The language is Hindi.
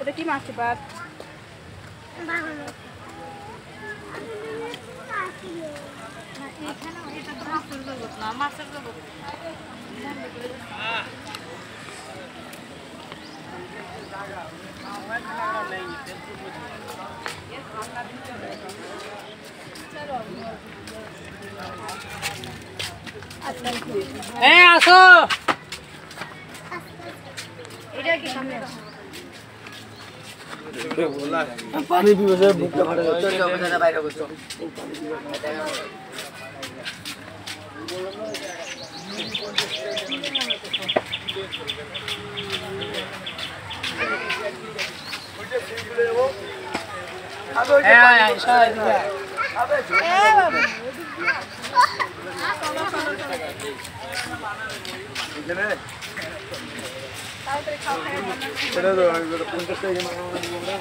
এটা কি মাছ ভাত মাছের জগৎ আসো এটা কি সামনে पानी भी वैसे भूख लगा रहा है तो ज्यादा বাইরে বসো Pero lo punto está llamando a una